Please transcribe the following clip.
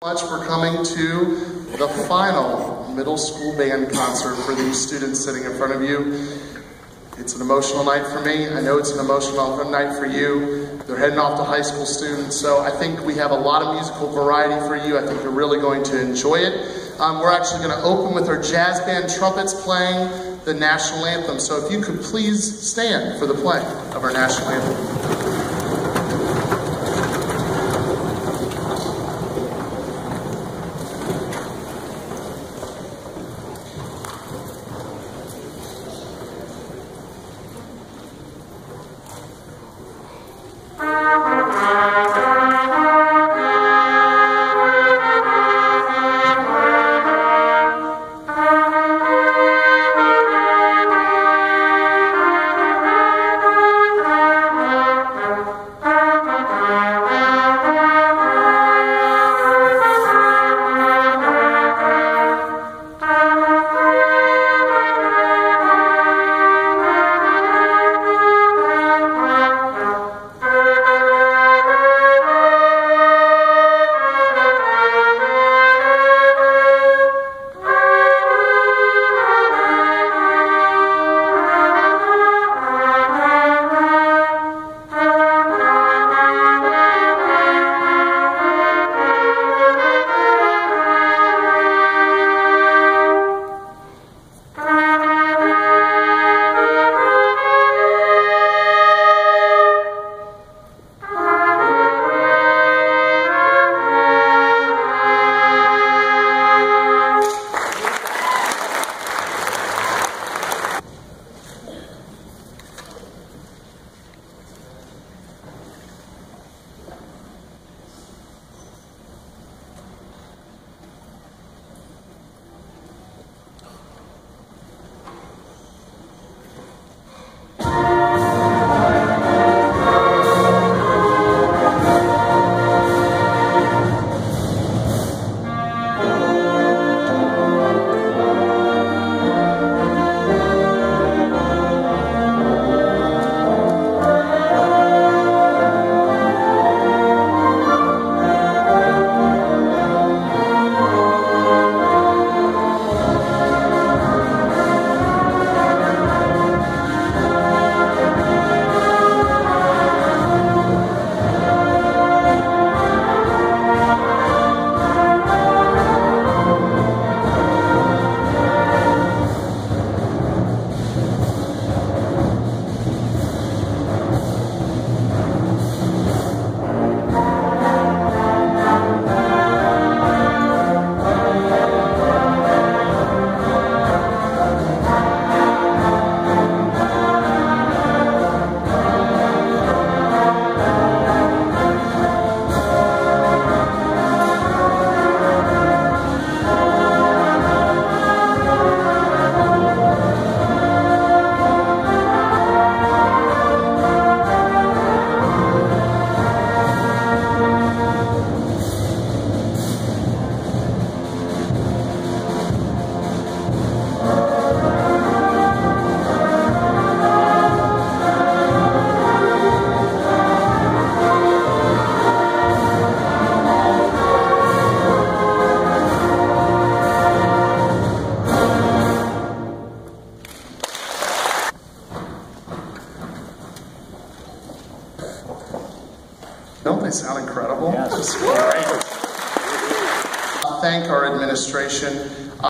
Much for coming to the final middle school band concert for these students sitting in front of you. It's an emotional night for me. I know it's an emotional night for you. They're heading off to high school students, so I think we have a lot of musical variety for you. I think you're really going to enjoy it. We're actually going to open with our jazz band trumpets playing the national anthem. So if you could please stand for the playing of our national anthem. Don't they sound incredible? Yes. Great. Thank our administration.